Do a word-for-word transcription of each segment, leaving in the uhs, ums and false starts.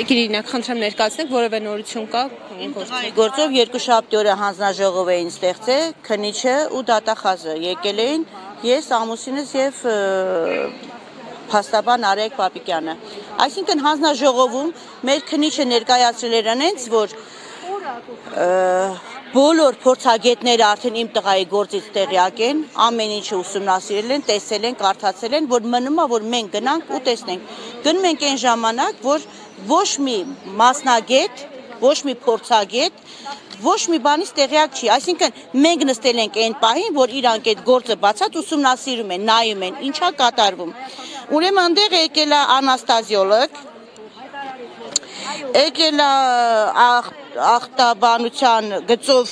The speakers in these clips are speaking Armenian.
Գիրինակ խնդրեմ ներկայացնեք, որևէ նորություն կա գործով երկուշաբթի օրը հանձնաժողով էին ստեղծել, քննիչը ու դատախազը եկել էին, ես, ամուսինս եւ փաստաբան Արեգ Պապիկյանը։ Այսինքն հանձնաժողովում մեր քննիչը ներկայացրել էր այնց, որ բոլոր փորձագետները արդեն իմ տղայի գործից տեղյակ են, ամեն ինչը ուսումնասիրել են, տեսել են, կարդացել են, որ մնում է, որ մենք գնանք ու տեսնենք։ Գնում ենք այն ժամանակ, որ ոչ մի մասնագետ, ոչ մի փորձագետ, ոչ մի բանից տեղյակ չի, այսինքն մենք նստել ենք այն պահին, որ իրանք այդ գործը բացած ուսումնասիրում են, նայում են, ինչա կատարվում։ Ուրեմն այնտեղ եկել է անաստազիոլոգ, եկել է ախտաբանության գծով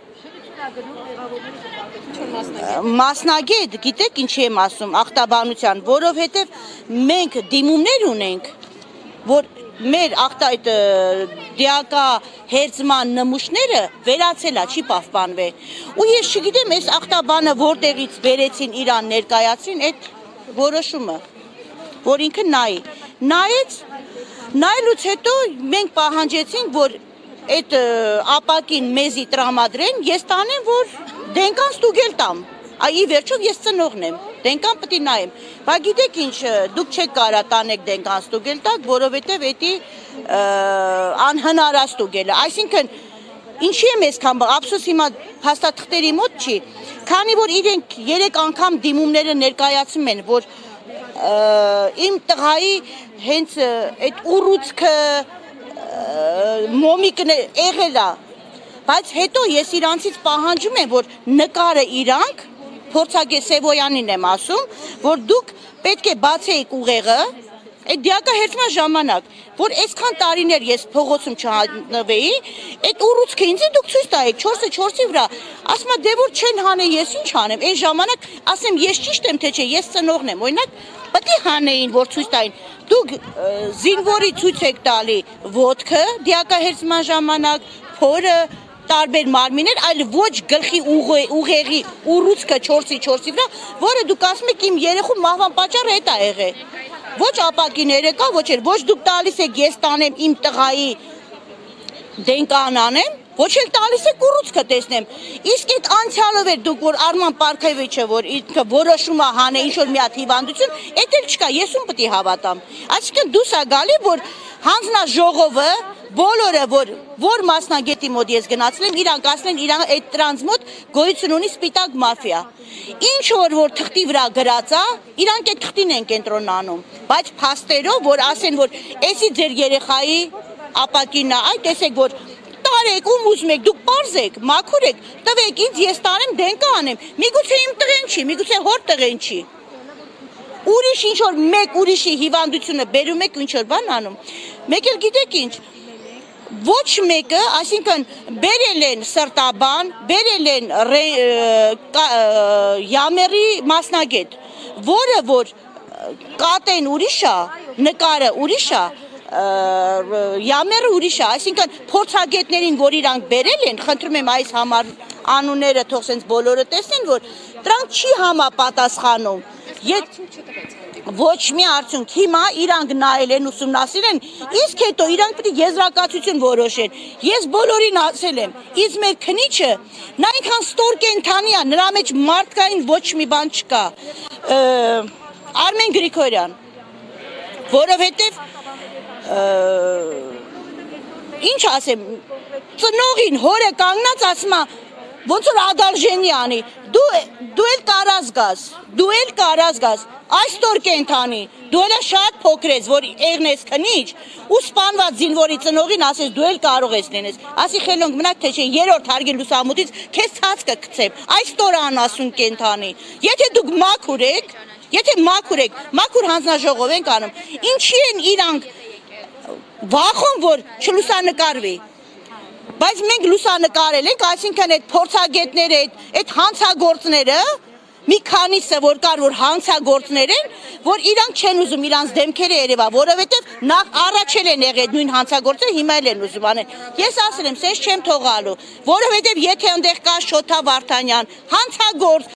մասնագետ, գիտեք ինչի եմ ասում, ախտաբանության, որովհետև մենք դիմումներ ունենք, որ մեր ախտայտ դիակա հերձման նմուշները վերացել է, չի պահպանվել։ Ու ես չգիտեմ, այս ախտաբանը որտեղից վերեցին իրան ներկայացրին այդ որոշումը, որ ինքը նայի։ Նայեց, նայելուց հետո մենք պահանջեցինք, որ այդ ապակին մեզի տրամադրեն, ես տանեմ, որ դենկան ստուգել տամ։ Ի վերջով ես ծնողն եմ, դենկան պտի նայեմ, բա գիտեք ինչ, դուք չեք կարա տանեք դենկան ստուգել տակ, որովհետև էդի անհնար է ստուգելը, այսինքն ինչի եմ ես կան, ափսոս հիմա փաստաթղթերի մոտ չի, քանի որ իրենք երեք անգամ դիմումները ներկայացում են, որ իմ տղայի հենց այդ ուռուցքը մոմիկն եղել է, բայց հետո ես իրանցից պահանջում եմ, որ նկարը իրանք, փորձագետ Սևոյանին եմ ասում, որ դուք պետք է բացեիք ուղեղը, այդ դիակա հերձման ժամանակ, որ այսքան տարիներ ես փողոցում չհանվեի, այդ ուռուցքը ինձ դուք ցույց տայիք չորսը չորսի վրա, ասում եմ դե որ չեն հանե ես ինչ անեմ, այն ժամանակ ասեմ ես ճիշտ եմ թե չէ, ես ծնողն եմ, օրինակ պետք է հանեին, որ ցույց տային, դուք զինվորի ցույց եք տալի ոտքը դիակա հերձման ժամանակ, փորը տարբեր մարմիններ, այլ ոչ գլխի ուղեղի ուռուցքը չորսի չորսի վրա, որը դուք ասում եք իմ երեխու մահվան պատճառը էդ է եղել։ Ոչ ապակիները կա, ոչ էլ, ոչ դուք տալիս եք ես տանեմ իմ տղայի դենկան անեմ, ոչ էլ տալիս եք ուռուցքը տեսնեմ։ Իսկ այդ անցյալով էր դուք, որ Արման Պարքևիչը, որ ինքը որոշում է հանե ինչ-որ մի հատ հիվանդություն, էդ էլ չկա, ես ում պետք է հավատամ։ Այսինքն դուս է գալի, որ հանձնաժողովը բոլորը, որ որ մասնագետի մոտ ես գնացել եմ, իրանք ասեն, իրանք այդ տրանս մոտ գոյություն ունի սպիտակ մաֆիա։ Ինչ որ որ թղթի վրա գրած է, իրանք այդ թղթին են կենտրոնանում, բայց փաստերով, որ ասեն, որ էսի ձեր երեխայի ապակինն է, այ տեսեք, որ տարեք, ում ուզում եք, դուք պարզեք, մաքուր եք, տվեք ինձ, ես տարեմ դենկա անեմ, միգուցե իմ տղեն չի, միգուցե հոր տղեն չի։ Ուրիշ ինչ-որ մեկ ուրիշի հիվանդությունը բերում եք ինչ-որ բան անում, մեկ էլ գիտեք ինչ, ոչ մեկը, այսինքն բերել են սրտաբան, բերել են յամերի մասնագետ, որը որ կատեն ուրիշ է, նկարը ուրիշ է, յամերը ուրիշ է, այսինքն փորձագետներին, որ իրանք բերել են, խնդրում եմ այս համար անունները թող սենց բոլորը տեսնեն, որ դրանք չի համապատասխանում, ոչ մի արդյունք, հիմա իրանք նայել են, ուսումնասիրել են, իսկ հետո իրանք պետք է եզրակացություն որոշեն, ես բոլորին ասել եմ, իսկ մեր քննիչը, նա այնքան ստոր կենդանի է, նրա մեջ մարդկային ոչ մի բան չկա, Արմեն Գրիգորյան, որովհետև ինչ ասեմ, ծնողին հորը կանգնած ասում է, ոնց որ ադալժենի անի, դու էլ կարաս գաս, դու էլ կարաս գաս, այսօր կենթանի, դու էլ շատ փոքր ես, որ եղնես քնիչ, ու սպանված զինվորի ծնողին ասես դու էլ կարող ես լինես, ասի խելոնք մնաք թե չէ երրորդ հարգի լուսամուտից քեզ ցած կգցեմ, այսօր անասուն կենթանի, եթե դուք մաքուր եք, եթե մաքուր եք, մաքուր հանձնաժողով ենք անում, ինչի են իրանք վախում, որ չլուսանկարվի, բայց մենք լուսանկարել ենք, այսինքն այդ փորձագետները, այդ հանցագործները, մի քանիսը որ կար, որ հանցագործներ են, որ իրանք չեն ուզում իրանց դեմքերը երևա, որովհետև նախ առաջել են եղել նույն հանցագործները, հիմա էլ են ուզում անել։ Ես ասել եմ, սենց չեմ թողալու, որովհետև եթե այնտեղ կա Շոթա Վարդանյան, հանցագործ